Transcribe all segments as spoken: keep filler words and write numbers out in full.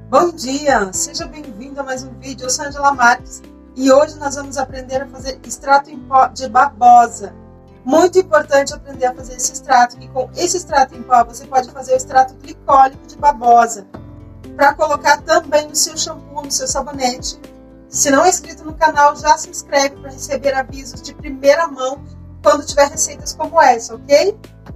Bom dia, seja bem-vindo a mais um vídeo. Eu sou Angela Marques e hoje nós vamos aprender a fazer extrato em pó de babosa. Muito importante aprender a fazer esse extrato, e com esse extrato em pó você pode fazer o extrato glicólico de babosa para colocar também no seu shampoo, no seu sabonete. Se não é inscrito no canal, já se inscreve para receber avisos de primeira mão quando tiver receitas como essa, ok?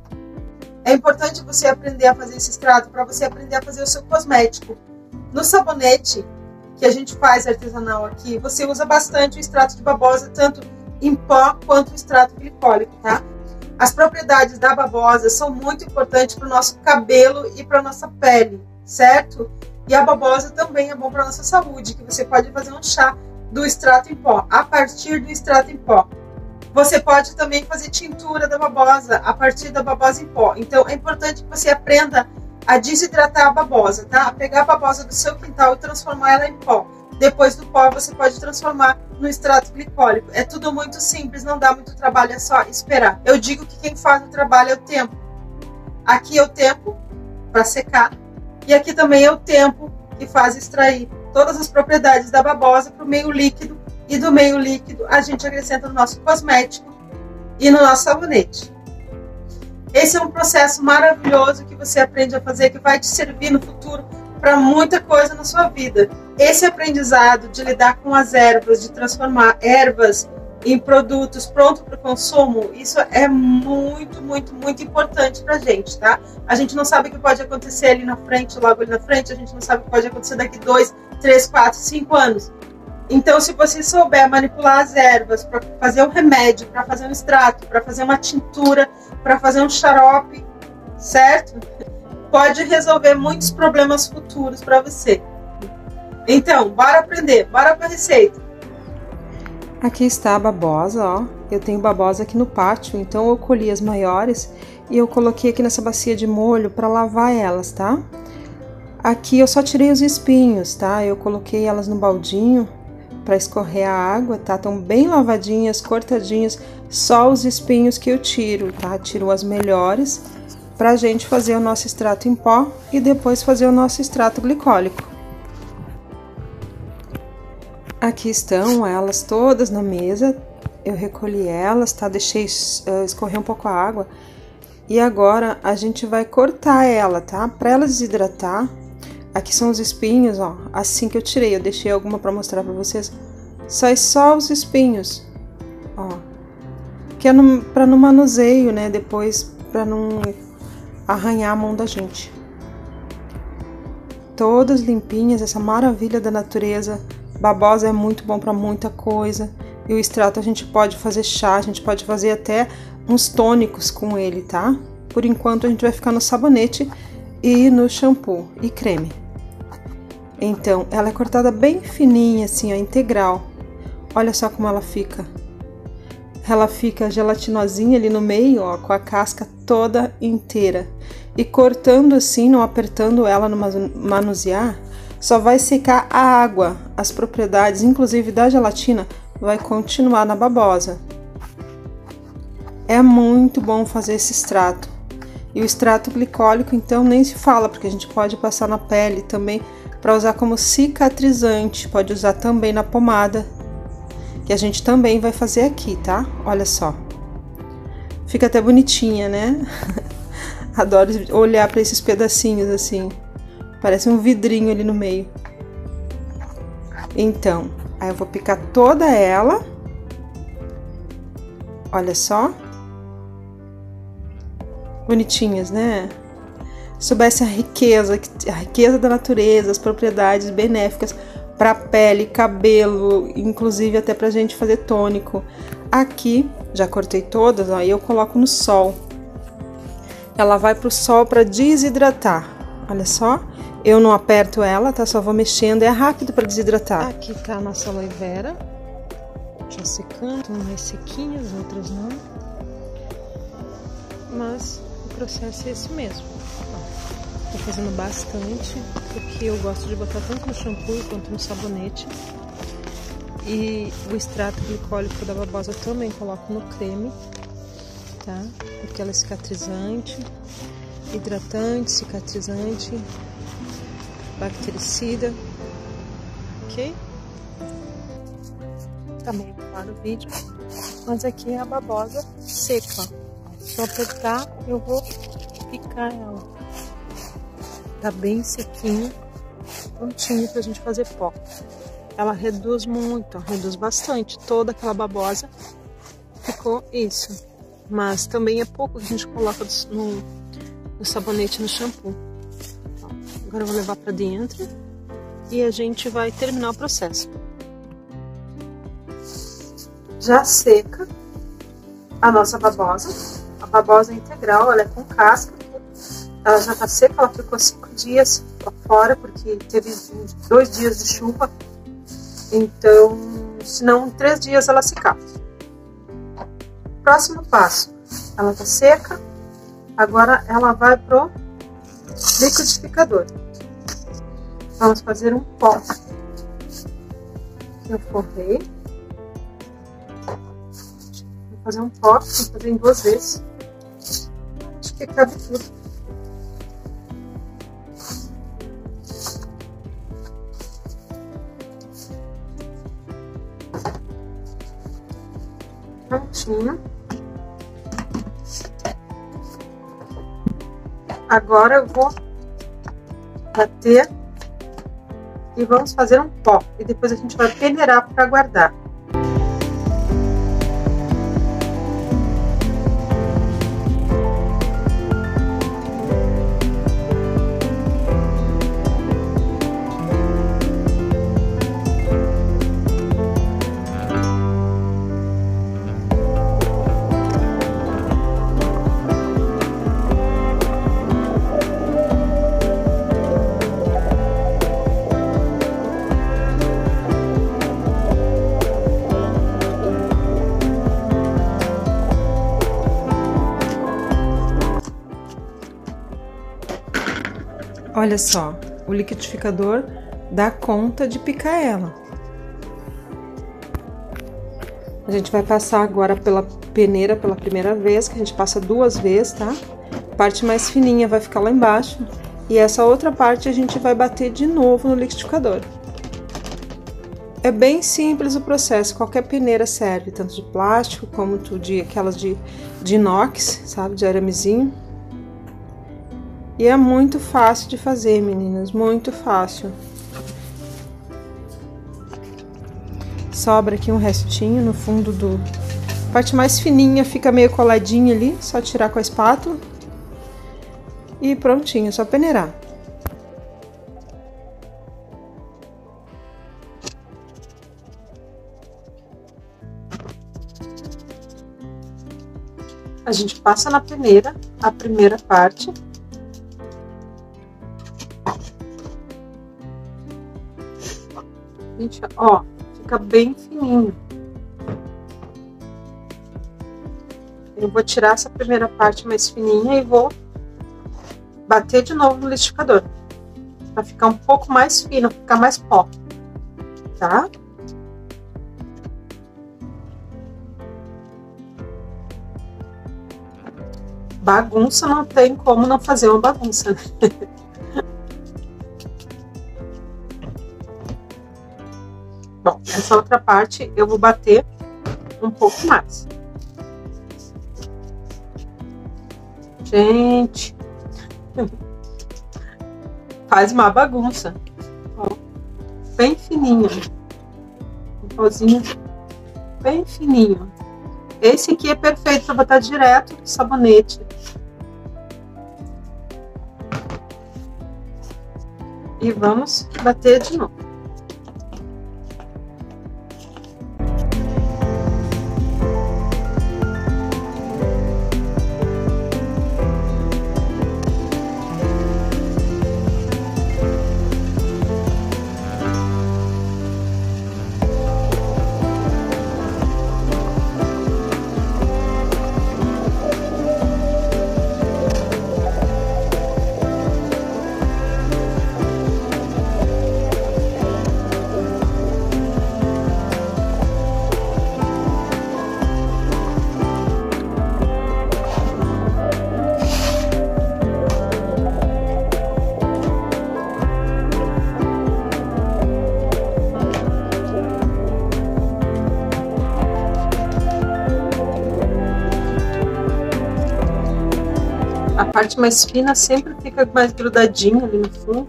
É importante você aprender a fazer esse extrato para você aprender a fazer o seu cosmético. No sabonete que a gente faz artesanal aqui, você usa bastante o extrato de babosa, tanto em pó quanto o extrato glicólico, tá? As propriedades da babosa são muito importantes para o nosso cabelo e para a nossa pele, certo? E a babosa também é bom para a nossa saúde, que você pode fazer um chá do extrato em pó, a partir do extrato em pó. Você pode também fazer tintura da babosa a partir da babosa em pó. Então é importante que você aprenda a desidratar a babosa, tá? A pegar a babosa do seu quintal e transformar ela em pó. Depois do pó você pode transformar no extrato glicólico. É tudo muito simples, não dá muito trabalho, é só esperar. Eu digo que quem faz o trabalho é o tempo. Aqui é o tempo para secar e aqui também é o tempo que faz extrair todas as propriedades da babosa para o meio líquido, e do meio líquido a gente acrescenta no nosso cosmético e no nosso sabonete. Esse é um processo maravilhoso que você aprende a fazer, que vai te servir no futuro para muita coisa na sua vida. Esse aprendizado de lidar com as ervas, de transformar ervas em produtos prontos para o consumo, isso é muito, muito, muito importante para a gente, tá? A gente não sabe o que pode acontecer ali na frente, logo ali na frente, a gente não sabe o que pode acontecer daqui dois, três, quatro, cinco anos. Então, se você souber manipular as ervas para fazer um remédio, para fazer um extrato, para fazer uma tintura, para fazer um xarope, certo? Pode resolver muitos problemas futuros para você. Então, bora aprender, bora para a receita. Aqui está a babosa, ó. Eu tenho babosa aqui no pátio, então eu colhi as maiores e eu coloquei aqui nessa bacia de molho para lavar elas, tá? Aqui eu só tirei os espinhos, tá? Eu coloquei elas no baldinho para escorrer a água, tá? Estão bem lavadinhas, cortadinhas, só os espinhos que eu tiro, tá? Tiro as melhores pra gente fazer o nosso extrato em pó e depois fazer o nosso extrato glicólico. Aqui estão elas todas na mesa, eu recolhi elas, tá? Deixei uh, escorrer um pouco a água e agora a gente vai cortar ela, tá? Pra ela desidratar. Aqui são os espinhos, ó, assim que eu tirei, eu deixei alguma pra mostrar pra vocês. Sai só os espinhos, ó, que é no, pra no manuseio, né, depois pra não arranhar a mão da gente. Todas limpinhas, essa maravilha da natureza. Babosa é muito bom pra muita coisa. E o extrato a gente pode fazer chá, a gente pode fazer até uns tônicos com ele, tá? Por enquanto a gente vai ficar no sabonete e no shampoo e creme. Então, ela é cortada bem fininha, assim, ó, integral. Olha só como ela fica. Ela fica gelatinosinha ali no meio, ó, com a casca toda inteira. E cortando assim, não apertando ela no manusear, só vai secar a água. As propriedades, inclusive da gelatina, vai continuar na babosa. É muito bom fazer esse extrato. E o extrato glicólico, então, nem se fala, porque a gente pode passar na pele também para usar como cicatrizante. Pode usar também na pomada, que a gente também vai fazer aqui, tá? Olha só. Fica até bonitinha, né? Adoro olhar para esses pedacinhos assim. Parece um vidrinho ali no meio. Então, aí eu vou picar toda ela. Olha só. Bonitinhas, né? Soubesse a riqueza, a riqueza da natureza, as propriedades benéficas para pele, cabelo, inclusive até pra gente fazer tônico. Aqui, já cortei todas, ó, e eu coloco no sol. Ela vai pro sol para desidratar. Olha só, eu não aperto ela, tá? Só vou mexendo, é rápido para desidratar. Aqui tá a nossa aloe vera, já secando, umas mais sequinhas, outras não. Mas o processo é esse mesmo. Ó, tô fazendo bastante, porque eu gosto de botar tanto no shampoo quanto no sabonete. E o extrato glicólico da babosa eu também coloco no creme, tá? Porque ela é cicatrizante, hidratante, cicatrizante. bactericida, ok? Também para o vídeo, mas aqui é a babosa seca. Se eu apertar, eu vou picar ela. Tá bem sequinho, prontinho pra gente fazer pó. Ela reduz muito, reduz bastante. Toda aquela babosa ficou isso. Mas também é pouco que a gente coloca no, no sabonete, no shampoo. Agora eu vou levar pra dentro e a gente vai terminar o processo. Já seca a nossa babosa. A babosa é integral, ela é com casca. Ela já tá seca, ela ficou cinco dias lá fora, porque teve dois dias de chuva. Então, se não, em três dias ela secava. Próximo passo. Ela tá seca. Agora ela vai pro liquidificador. Vamos fazer um pó. Eu forrei. Vou fazer um pó, vou fazer em duas vezes. Acho que cabe tudo. Prontinho. Agora eu vou bater e vamos fazer um pó. E depois a gente vai peneirar para guardar. Olha só, o liquidificador dá conta de picar ela. A gente vai passar agora pela peneira pela primeira vez, que a gente passa duas vezes, tá? A parte mais fininha vai ficar lá embaixo e essa outra parte a gente vai bater de novo no liquidificador. É bem simples o processo, qualquer peneira serve, tanto de plástico como de aquelas de, de inox, sabe, de aramezinho. E é muito fácil de fazer, meninas, muito fácil. Sobra aqui um restinho no fundo do... A parte mais fininha fica meio coladinha ali, só tirar com a espátula. E prontinho, é só peneirar. A gente passa na peneira a primeira parte. Gente, ó, fica bem fininho. Eu vou tirar essa primeira parte mais fininha e vou bater de novo no liquidificador. Pra ficar um pouco mais fino, ficar mais pó, tá? Bagunça não tem como não fazer uma bagunça, né? Bom, essa outra parte eu vou bater um pouco mais. Gente, faz uma bagunça. Ó, bem fininho. Um pozinho bem fininho. Esse aqui é perfeito para botar direto no sabonete. E vamos bater de novo. parte mais fina sempre fica mais grudadinha ali no fundo.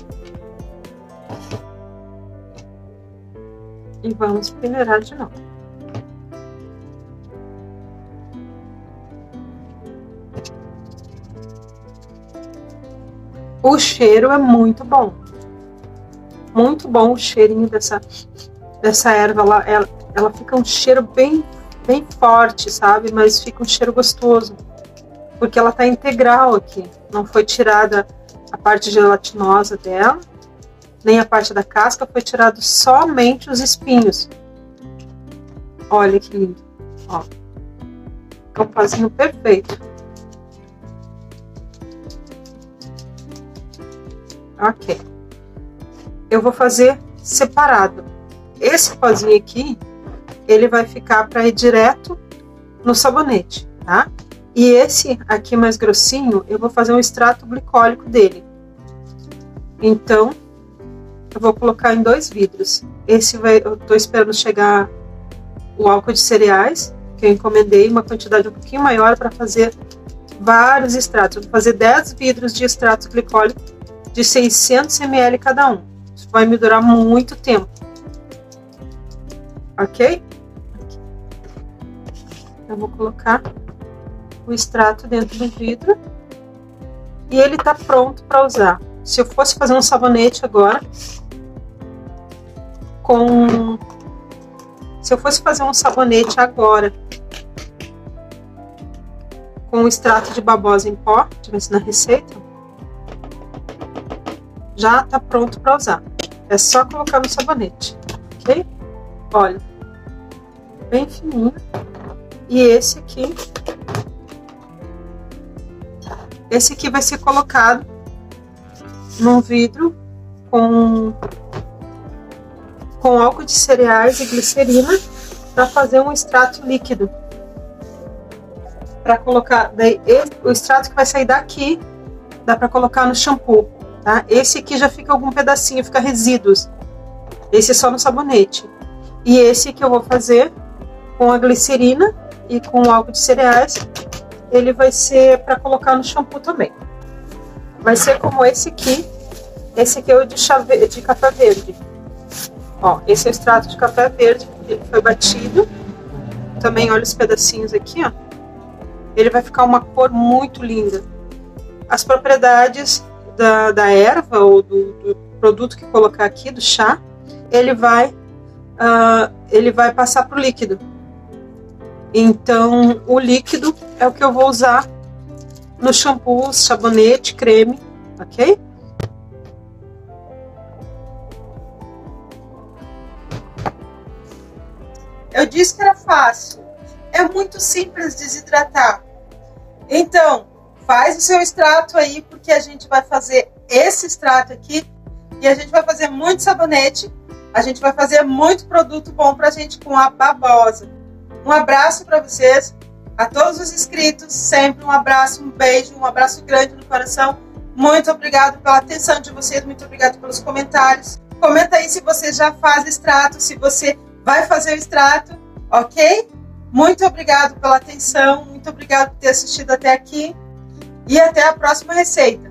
E vamos peneirar de novo. O cheiro é muito bom. Muito bom o cheirinho dessa, dessa erva. Ela, ela, ela fica um cheiro bem, bem forte, sabe? Mas fica um cheiro gostoso. Porque ela tá integral aqui. Não foi tirada a parte gelatinosa dela, nem a parte da casca, foi tirado somente os espinhos. Olha que lindo. Ó. Fica um pozinho perfeito. Ok. Eu vou fazer separado. Esse pozinho aqui, ele vai ficar para ir direto no sabonete, tá? E esse aqui mais grossinho, eu vou fazer um extrato glicólico dele. Então, eu vou colocar em dois vidros. Esse vai, eu tô esperando chegar o álcool de cereais, que eu encomendei uma quantidade um pouquinho maior para fazer vários extratos. Eu vou fazer dez vidros de extrato glicólico de seiscentos mililitros cada um. Isso vai me durar muito tempo. Ok? Eu vou colocar o extrato dentro do vidro. E ele tá pronto para usar. Se eu fosse fazer um sabonete agora, com... Se eu fosse fazer um sabonete agora, com o extrato de babosa em pó, deixa eu ver se na receita, já tá pronto para usar. É só colocar no sabonete, ok? Olha, bem fininho. E esse aqui, esse aqui vai ser colocado num vidro com, com álcool de cereais e glicerina para fazer um extrato líquido. Para colocar, daí esse, o extrato que vai sair daqui, dá para colocar no shampoo. Tá? Esse aqui já fica algum pedacinho, fica resíduos. Esse é só no sabonete. E esse que eu vou fazer com a glicerina e com o álcool de cereais, ele vai ser para colocar no shampoo também. Vai ser como esse aqui. Esse aqui é o de, chave... de café verde. Ó, esse é o extrato de café verde, ele foi batido. Também olha os pedacinhos aqui, ó. Ele vai ficar uma cor muito linda. As propriedades Da, da erva ou do, do produto que colocar aqui, do chá, ele vai, uh, ele vai passar para o líquido. Então, o líquido é o que eu vou usar no shampoo, sabonete, creme, ok? Eu disse que era fácil. É muito simples desidratar. Então, faz o seu extrato aí, porque a gente vai fazer esse extrato aqui e a gente vai fazer muito sabonete, a gente vai fazer muito produto bom pra gente com a babosa. Um abraço para vocês, a todos os inscritos, sempre um abraço, um beijo, um abraço grande no coração. Muito obrigado pela atenção de vocês, muito obrigado pelos comentários. Comenta aí se você já faz extrato, se você vai fazer o extrato, ok? Muito obrigado pela atenção, muito obrigado por ter assistido até aqui. E até a próxima receita.